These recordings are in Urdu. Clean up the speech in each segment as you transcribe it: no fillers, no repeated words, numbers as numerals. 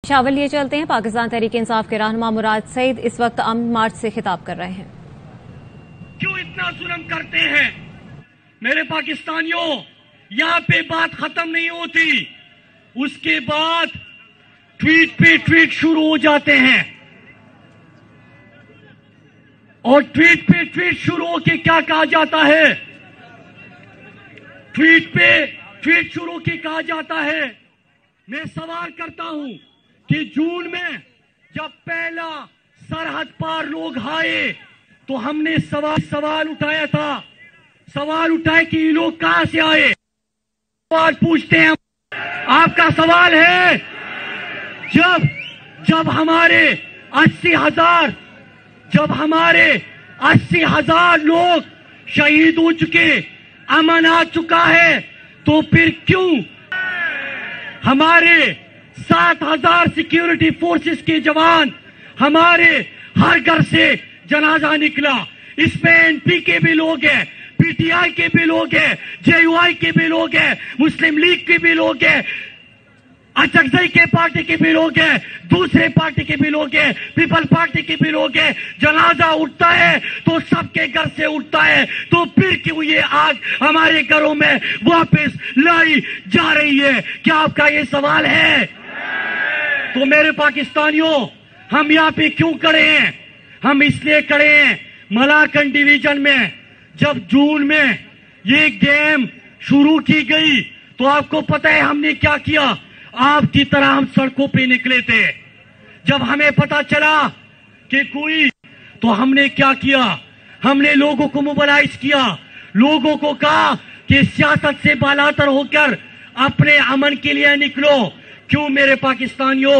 شاول لیے چلتے ہیں۔ پاکستان تحریک انصاف کے رہنما مراد سعید اس وقت امن مارچ سے خطاب کر رہے ہیں۔ کیوں اتنا ظلم کرتے ہیں میرے پاکستانیوں؟ یہاں پہ بات ختم نہیں ہوتی، اس کے بعد ٹویٹ پہ ٹویٹ شروع ہو جاتے ہیں، اور ٹویٹ پہ ٹویٹ شروع ہو کے کیا کہا جاتا ہے؟ ٹویٹ پہ ٹویٹ شروع کے کہا جاتا ہے، میں سوال کرتا ہوں کہ جون میں جب پہلا سرحد پار لوگ آئے تو ہم نے سوال اٹھایا تھا، سوال اٹھائے کہ یہ لوگ کہاں سے آئے؟ سوال پوچھتے ہیں، آپ کا سوال ہے جب ہمارے 80,000 لوگ شہید ہو چکے، امن آ چکا ہے، تو پھر کیوں ہمارے 7,000 سیکیورٹی فورسز کے جوان، ہمارے ہر گھر سے جنازہ نکلا؟ اس میں این پی کے بھی لوگ ہیں، پی ٹی آئی کے بھی لوگ ہیں، جے یو آئی کے بھی لوگ ہیں، مسلم لیگ کے بھی لوگ ہیں، اچکزئی کے پارٹی کے بھی لوگ ہیں، دوسرے پارٹی کے بھی لوگ ہیں، پیپل پارٹی کے بھی لوگ ہیں۔ جنازہ اٹھتا ہے تو سب کے گھر سے اٹھتا ہے، تو پھر کیوں یہ آگ ہمارے گھروں میں واپس لائی جا رہی ہے؟ کیا آپ کا یہ سوال ہے؟ تو میرے پاکستانیوں، ہم یہاں پہ کیوں کھڑے ہیں؟ ہم اس لیے کھڑے ہیں، ملاکنڈ ڈویژن میں جب جون میں یہ گیم شروع کی گئی تو آپ کو پتہ ہے ہم نے کیا کیا؟ آپ کی طرح ہم سڑکوں پہ نکلے تھے۔ جب ہمیں پتا چلا کہ کوئی، تو ہم نے کیا کیا؟ ہم نے لوگوں کو موبلائز کیا، لوگوں کو کہا کہ سیاست سے بالاتر ہو کر اپنے امن کے لیے نکلو۔ کیوں میرے پاکستانیوں؟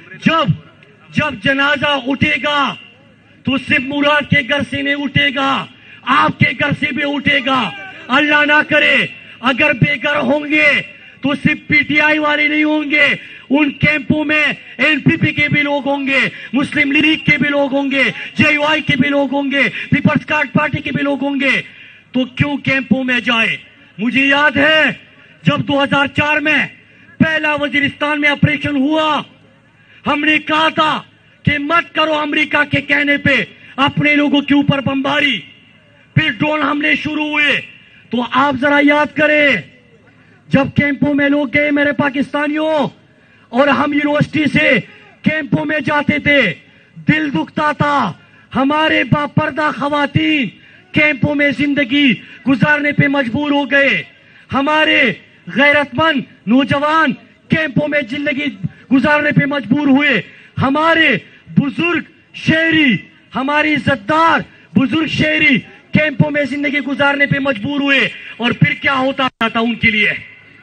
جب جنازہ اٹھے گا تو صرف مراد کے گھر سے نہیں اٹھے گا، آپ کے گھر سے بھی اٹھے گا۔ اللہ نہ کرے اگر بے گھر ہوں گے تو صرف پی ٹی آئی والے نہیں ہوں گے، ان کیمپوں میں این پی پی کے بھی لوگ ہوں گے، مسلم لیگ کے بھی لوگ ہوں گے، جے یو آئی کے بھی لوگ ہوں گے، پیپلز پارٹی کے بھی لوگ ہوں گے۔ تو کیوں کیمپوں میں جائے؟ مجھے یاد ہے جب 2004 میں پہلا وزیرستان میں آپریشن ہوا، ہم نے کہا تھا کہ مت کرو امریکہ کے کہنے پہ اپنے لوگوں کے اوپر بمباری، پھر ڈرون حملے شروع ہوئے۔ تو آپ ذرا یاد کریں، جب کیمپوں میں لوگ گئے میرے پاکستانیوں، اور ہم یونیورسٹی سے کیمپوں میں جاتے تھے، دل دکھتا تھا۔ ہمارے باپردہ خواتین کیمپوں میں زندگی گزارنے پہ مجبور ہو گئے، ہمارے غیرت مند نوجوان کیمپوں میں زندگی گزارنے پہ مجبور ہوئے، ہمارے بزرگ شہری، ہماری عزتدار بزرگ شہری کیمپوں میں زندگی گزارنے پہ مجبور ہوئے۔ اور پھر کیا ہوتا تھا ان کے لیے؟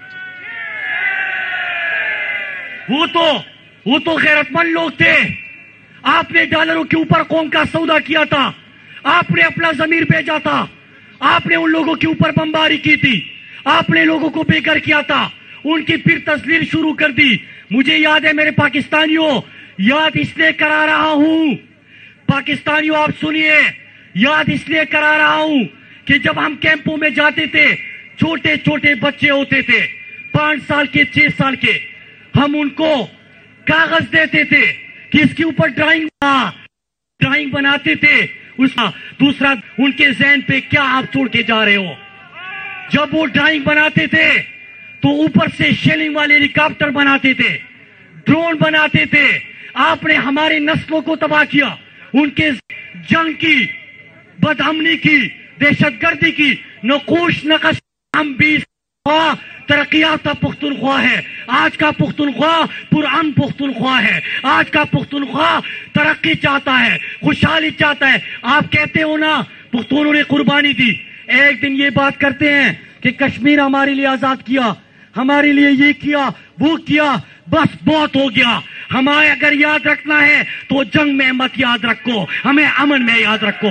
وہ تو غیرت مند لوگ تھے۔ آپ نے ڈالروں کے اوپر قوم کا سودا کیا تھا، آپ نے اپنا ضمیر بیچا تھا، آپ نے ان لوگوں کے اوپر بمباری کی تھی، آپ نے لوگوں کو بے گھر کیا تھا، ان کی پھر تصویر شروع کر دی۔ مجھے یاد ہے میرے پاکستانیوں، یاد اس لیے کرا رہا ہوں، پاکستانیوں آپ سنیے، یاد اس لیے کرا رہا ہوں کہ جب ہم کیمپوں میں جاتے تھے، چھوٹے چھوٹے بچے ہوتے تھے، 5 سال کے 6 سال کے، ہم ان کو کاغذ دیتے تھے کہ اس کے اوپر ڈرائنگ بناتے تھے، دوسرا ان کے ذہن پہ کیا آپ چھوڑ کے جا رہے ہو۔ جب وہ ڈرائنگ بناتے تھے تو اوپر سے شیلنگ والے ہیلی کاپٹر بناتے تھے، ڈرون بناتے تھے۔ آپ نے ہماری نسلوں کو تباہ کیا، ان کے جنگ کی، بدامنی کی، دہشت گردی کی نقوش نقش۔ ہم 20 ترقی یافتہ پختونخوا ہے، آج کا پختونخوا پرامن پختونخوا ہے، آج کا پختونخوا ترقی چاہتا ہے، خوشحالی چاہتا ہے۔ آپ کہتے ہو نا پختونوں نے قربانی دی، ایک دن یہ بات کرتے ہیں کہ کشمیر ہمارے لیے آزاد کیا، ہمارے لیے یہ کیا وہ کیا، بس بہت ہو گیا۔ ہمیں اگر یاد رکھنا ہے تو جنگ میں مت یاد رکھو، ہمیں امن میں یاد رکھو۔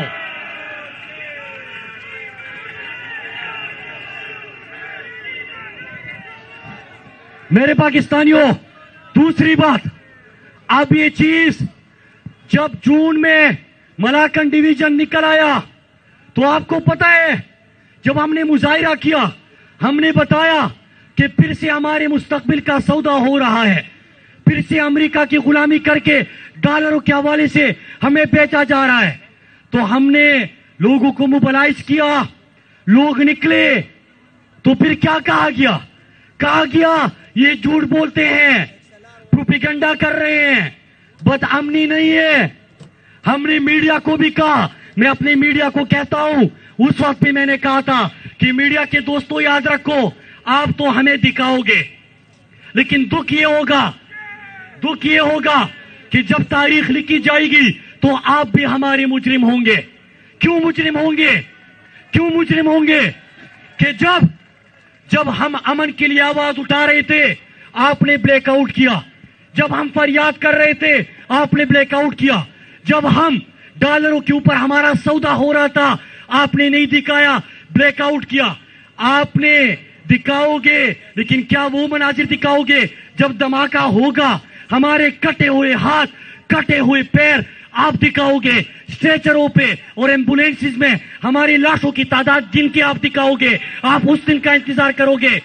میرے پاکستانیوں، دوسری بات، اب یہ چیز جب جون میں ملاکنڈ ڈویژن نکل آیا تو آپ کو پتا ہے جب ہم نے مظاہرہ کیا، ہم نے بتایا کہ پھر سے ہمارے مستقبل کا سودا ہو رہا ہے۔ پھر سے امریکہ کی غلامی کر کے ڈالروں کے حوالے سے ہمیں بیچا جا رہا ہے. تو ہم نے لوگوں کو موبلائز کیا, لوگ نکلے, تو پھر کیا کہا گیا یہ جھوٹ بولتے ہیں, پروپیگنڈا کر رہے ہیں, بدامنی نہیں ہے. ہم نے میڈیا کو بھی کہا, میں اپنے میڈیا کو کہتا ہوں, اس وقت بھی میں نے کہا تھا کہ میڈیا کے دوستوں یاد رکھو, آپ تو ہمیں دکھاؤ گے, لیکن دکھ یہ ہوگا کہ جب تاریخ لکھی جائے گی تو آپ بھی ہمارے مجرم ہوں گے. کیوں مجرم ہوں گے؟ کہ جب ہم امن کے لیے آواز اٹھا رہے تھے آپ نے بلیک آؤٹ کیا, جب ہم فریاد کر رہے تھے آپ نے بلیک آؤٹ کیا, جب ہم ڈالروں کے اوپر ہمارا سودا ہو رہا تھا آپ نے نہیں دکھایا, بلیک آؤٹ کیا. آپ نے دکھاؤ گے, لیکن کیا وہ مناظر دکھاؤ گے جب دھماکہ ہوگا؟ ہمارے کٹے ہوئے ہاتھ, کٹے ہوئے پیر آپ دکھاؤ گے اسٹریچروں پہ اور ایمبولینسز میں ہماری لاشوں کی تعداد گن کے آپ دکھاؤ گے. آپ اس دن کا انتظار کرو گے.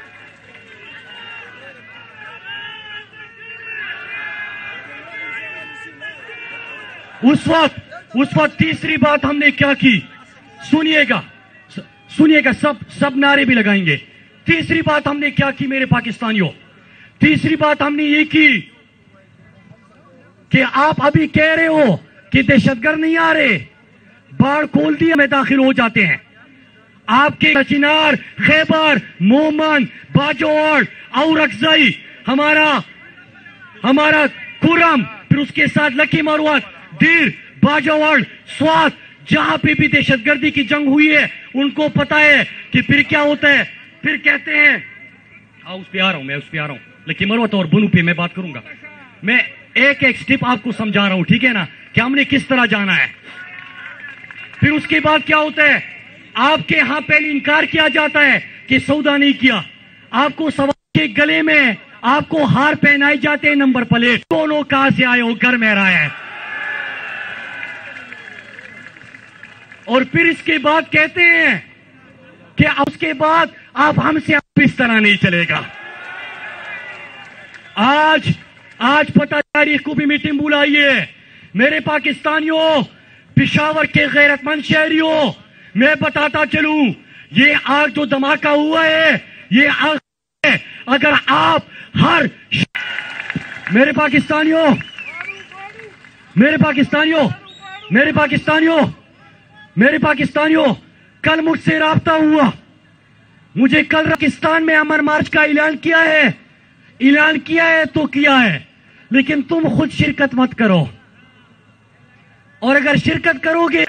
اس وقت تیسری بات ہم نے کیا کی, سنیے گا, سب نعرے بھی لگائیں گے. تیسری بات ہم نے کیا کی میرے پاکستانیوں, تیسری بات ہم نے یہ کی کہ آپ ابھی کہہ رہے ہو کہ دہشت گرد نہیں آ رہے, باڑ کھول دی میں داخل ہو جاتے ہیں. آپ کے چنار, خیبر, مومن, باجوڑ, اورکزئی, ہمارا کورم, پھر اس کے ساتھ لکی مروت, دیر, باجوڑ, سوات, جہاں پہ بھی دہشت گردی کی جنگ ہوئی ہے ان کو پتا ہے کہ پھر کیا ہوتا ہے. پھر کہتے ہیں اس پہ آ رہا ہوں, لکی مروت اور بنو پہ میں بات کروں گا. میں ایک سٹیپ آپ کو سمجھا رہا ہوں, ٹھیک ہے نا, کہ ہم نے کس طرح جانا ہے. پھر اس کے بعد کیا ہوتا ہے, آپ کے ہاں پہلے انکار کیا جاتا ہے کہ سودا نہیں کیا, آپ کو سوال کے گلے میں آپ کو ہار پہنائے جاتے ہیں, نمبر پلیٹ, دونوں کہاں سے آئے ہو, گھر میں رہا ہے. اور پھر اس کے بعد کہتے ہیں کہ اس کے بعد آپ ہم سے اس طرح نہیں چلے گا. آج پتہ تاریخ کو بھی میٹنگ بلائیے. میرے پاکستانیوں, پشاور کے غیرت مند شہریوں, میں بتاتا چلوں, یہ آگ جو دھماکہ ہوا ہے یہ آگ ہے. اگر آپ میرے پاکستانیوں, کل مجھ سے رابطہ ہوا, مجھے کل پاکستان میں امن مارچ کا اعلان کیا ہے تو کیا ہے, لیکن تم خود شرکت مت کرو, اور اگر شرکت کرو گے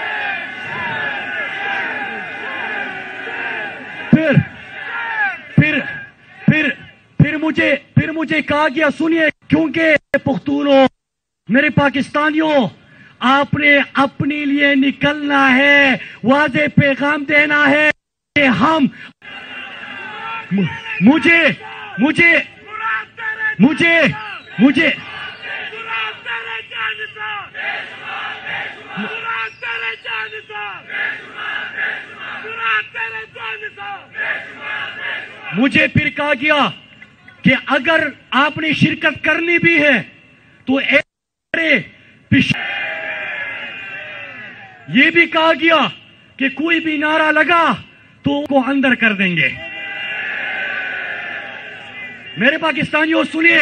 پھر مجھے کہا گیا, سنیے, کیونکہ پختونوں, میرے پاکستانیوں, آپ نے اپنے لیے نکلنا ہے, واضح پیغام دینا ہے کہ ہم مجھے پھر کہا گیا کہ اگر آپ نے شرکت کرنی بھی ہے تو یہ بھی کہا گیا کہ کوئی بھی نعرہ لگا تو کو اندر کر دیں گے. میرے پاکستانیوں سنیے,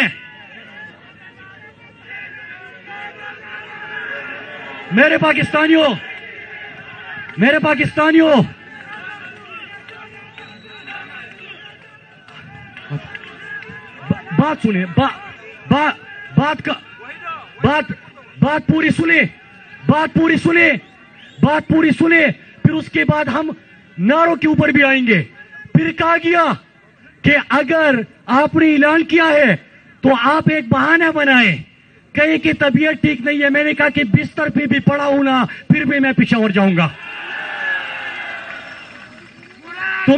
میرے پاکستانیوں, بات سنیں, بات پوری سنیں, پھر اس کے بعد ہم نعروں کے اوپر بھی آئیں گے. پھر کہا گیا کہ اگر آپ نے اعلان کیا ہے تو آپ ایک بہانہ بنائیں, کہیں کہ طبیعت ٹھیک نہیں ہے. میں نے کہا کہ بستر پہ بھی پڑا ہوں نا, پھر بھی میں پشاور جاؤں گا. تو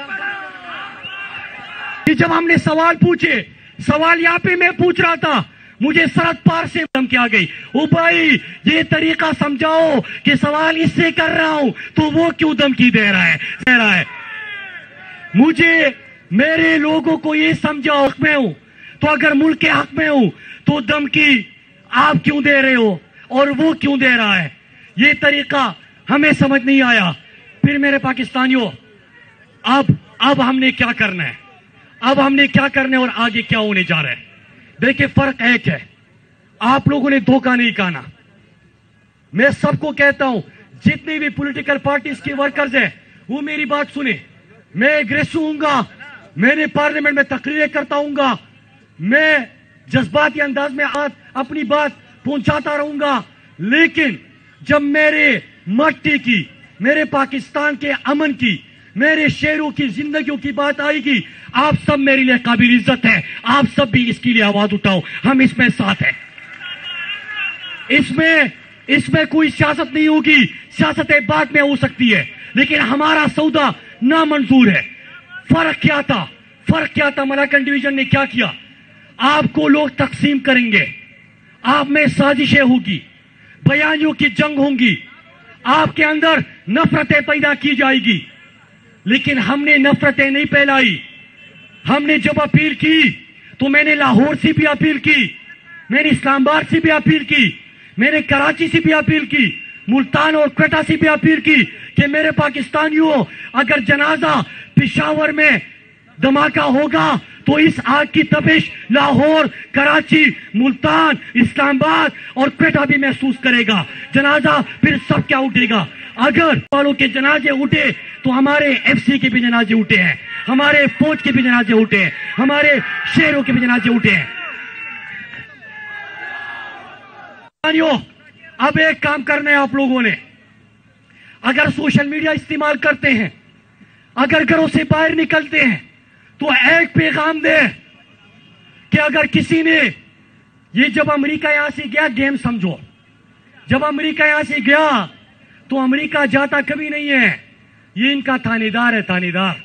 جب ہم نے سوال پوچھے, سوال یہاں پہ میں پوچھ رہا تھا, مجھے سرحد پار سے دھمکی آ گئی, او بھائی یہ طریقہ سمجھاؤ کہ سوال اس سے کر رہا ہوں تو وہ کیوں دھمکی دے رہا ہے. مجھے میرے لوگوں کو یہ سمجھاؤ, میں ہوں तो अगर मुल्क के हक में हूं तो धमकी आप क्यों दे रहे हो और वो क्यों दे रहा है? ये तरीका हमें समझ नहीं आया। फिर मेरे पाकिस्तानियों, अब हमने क्या करना है? अब हमने क्या करना है और आगे क्या होने जा रहा है? देखिए, फर्क एक है, आप लोगों ने धोखा नहीं खाना। मैं सबको कहता हूं, जितनी भी पॉलिटिकल पार्टीज के वर्कर्स हैं वो मेरी बात सुने। मैं एग्रेसिव हूंगा, मैंने पार्लियामेंट में तकरीरें करता हूंगा, मैं जज्बाती अंदाज में अपनी बात पहुंचाता रहूंगा, लेकिन जब मेरे मट्टी की, मेरे पाकिस्तान के अमन की, मेरे शेरों की जिंदगियों की बात आएगी, आप सब मेरे लिए काबिल इज्जत है। आप सब भी इसके लिए आवाज उठाओ, हम इसमें साथ हैं। इसमें कोई सियासत नहीं होगी, सियासत बाद में हो सकती है, लेकिन हमारा सौदा नामंजूर है। फर्क क्या था? मलाकन डिवीजन ने क्या किया? आपको लोग तकसीम करेंगे, आप में साजिशें होगी, बयानियों की जंग होंगी, आपके अंदर नफरतें पैदा की जाएगी, लेकिन हमने नफरतें नहीं फैलाई। हमने जब अपील की तो मैंने लाहौर से भी अपील की, मैंने इस्लामाबाद से भी अपील की, मैंने कराची से भी अपील की, मुल्तान और क्वेटा से भी अपील की कि मेरे पाकिस्तानियों, अगर जनाजा पेशावर में धमाका होगा तो इस आग की तपिश लाहौर, कराची, मुल्तान, इस्लामाबाद और क्वेटा भी महसूस करेगा। जनाजा फिर सब क्या उठेगा। अगर वालों के जनाजे उठे तो हमारे एफसी के भी जनाजे उठे हैं, हमारे फौज के भी जनाजे उठे हैं, हमारे शेरों के भी जनाजे उठे हैं। अब एक काम करना है आप लोगों ने, अगर सोशल मीडिया इस्तेमाल करते हैं, अगर घरों से बाहर निकलते हैं, तो एक पैगाम दे कि अगर किसी ने, ये जब अमेरिका यहां से गया, गेम समझो, जब अमेरिका यहां से गया तो अमेरिका जाता कभी नहीं है, ये इनका थानेदार है, थानेदार।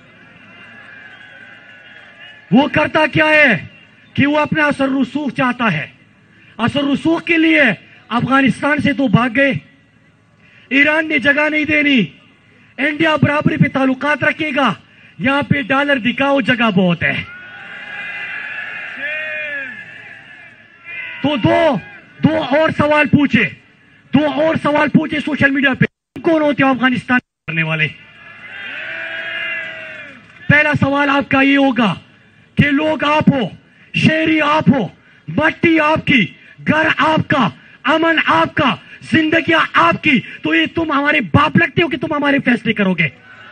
वो करता क्या है कि वो अपना असर रसूख चाहता है। असर रसूख के लिए अफगानिस्तान से तो भाग गए, ईरान ने जगह नहीं देनी, इंडिया बराबरी पे ताल्लुकात रखेगा, यहां पे डॉलर दिखाओ, जगह बहुत है। तो दो और सवाल पूछे सोशल मीडिया पे, कौन होते हो अफगानिस्तान करने वाले? पहला सवाल आपका ये होगा कि लोग आप हो, शहरी आप हो, मट्टी आपकी, घर आपका, अमन आपका, जिंदगी आपकी, तो ये तुम हमारे बाप लगते हो कि तुम हमारे फैसले करोगे?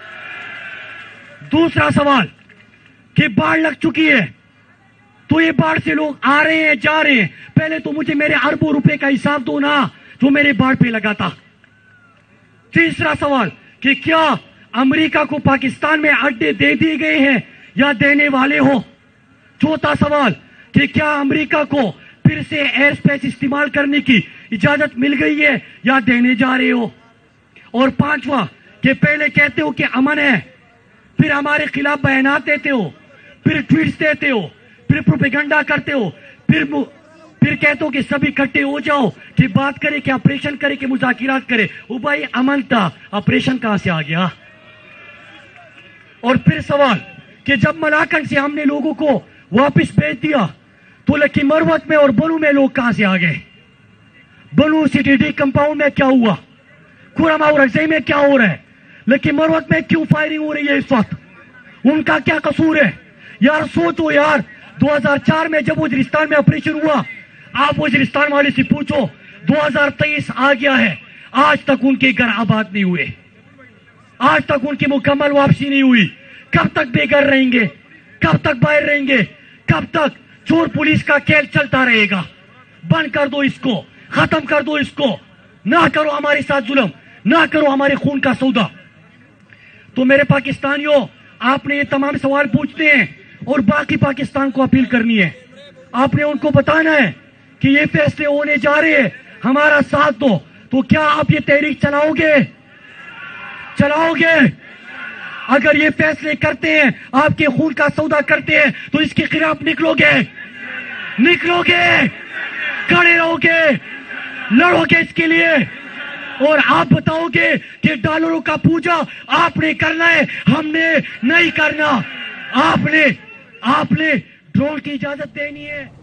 दूसरा सवाल कि बाढ़ लग चुकी है, तो ये बाढ़ से लोग आ रहे हैं, जा रहे हैं, पहले तो मुझे मेरे अरबों रुपए का हिसाब दो ना जो मेरे बाढ़ पे लगा था। तीसरा सवाल कि क्या अमेरिका को पाकिस्तान में अड्डे दे दिए गए हैं या देने वाले हो? चौथा सवाल कि क्या अमेरिका को फिर से एयर स्पेस इस्तेमाल करने की इजाजत मिल गई है या देने जा रहे हो? और पांचवा कि पहले कहते हो कि अमन है, फिर हमारे खिलाफ बयानात देते हो, फिर ट्वीट्स देते हो, फिर प्रोपेगेंडा करते हो, फिर कहते हो कि सभी इकट्ठे हो जाओ कि बात करे, कि ऑपरेशन करे, कि मुज़ाकिरात करे। ओ भाई, अमन था, ऑपरेशन कहां से आ गया? और फिर सवाल कि जब मलाकन से हमने लोगों को वापस भेज दिया तो लकी मरवत में और बनू में लोग कहां से आ गए? बनू सीटीडी कंपाउंड में क्या हुआ? खुरमा और अजय में क्या हो रहा है? लेकिन मरवत में क्यों फायरिंग हो रही है इस वक्त? उनका क्या कसूर है? यार सोचो यार, 2004 में जब वजीरिस्तान में ऑपरेशन हुआ, आप वजीरिस्तान वाले से पूछो, 2023 आ गया है, आज तक उनके घर आबाद नहीं हुए, आज तक उनकी मुकम्मल वापसी नहीं हुई। कब तक बेघर रहेंगे? कब तक बाहर रहेंगे? कब तक चोर पुलिस का खेल चलता रहेगा? बंद कर दो इसको, खत्म कर दो इसको, ना करो हमारे साथ जुल्म, ना करो हमारे खून का सौदा। तो मेरे पाकिस्तानियों, आपने ये तमाम सवाल पूछते हैं और बाकी पाकिस्तान को अपील करनी है, आपने उनको बताना है कि ये फैसले होने जा रहे हैं, हमारा साथ दो। तो क्या आप ये तहरीक चलाओगे? अगर ये फैसले करते हैं, आपके खून का सौदा करते हैं, तो इसके खिलाफ निकलोगे, खड़े रहोगे, लड़ोगे इसके लिए, और आप बताओगे कि डॉलरों का पूजा आपने करना है, हमने नहीं करना। आपने ڈرون کی اجازت دینی ہے.